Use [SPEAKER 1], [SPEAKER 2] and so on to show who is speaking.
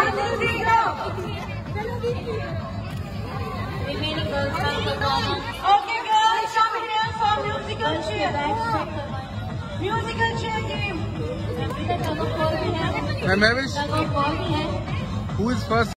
[SPEAKER 1] Remaining girls come to Ghana.
[SPEAKER 2] Okay, girls, come here for musical chair. Musical chair game.
[SPEAKER 1] Tug of war भी है.
[SPEAKER 3] मैं भी.
[SPEAKER 1] Tug of war भी है.
[SPEAKER 3] Who is first?